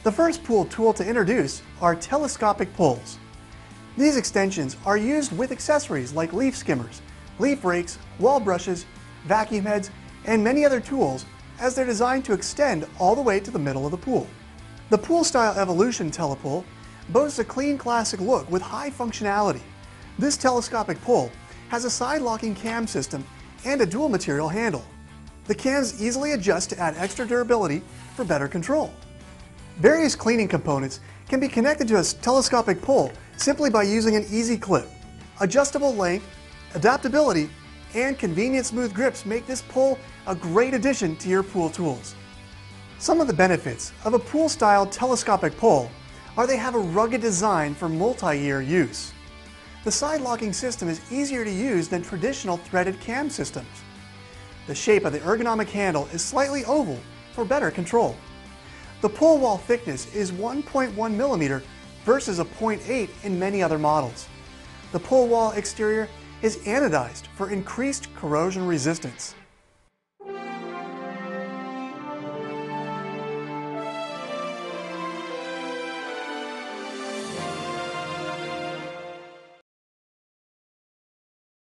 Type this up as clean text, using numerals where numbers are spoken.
The first pool tool to introduce are telescopic pulls. These extensions are used with accessories like leaf skimmers, leaf rakes, wall brushes, vacuum heads, and many other tools, as they're designed to extend all the way to the middle of the pool. The Pool Style Evolution Telepull boasts a clean classic look with high functionality. This telescopic pull has a side-locking cam system and a dual material handle. The cams easily adjust to add extra durability for better control. Various cleaning components can be connected to a telescopic pull simply by using an easy clip. Adjustable length, adaptability, and convenient smooth grips make this pull a great addition to your pool tools. Some of the benefits of a pool-style telescopic pull are they have a rugged design for multi-year use. The side-locking system is easier to use than traditional threaded cam systems. The shape of the ergonomic handle is slightly oval for better control. The pull wall thickness is 1.1 millimeter versus a 0.8 in many other models. The pull wall exterior is anodized for increased corrosion resistance.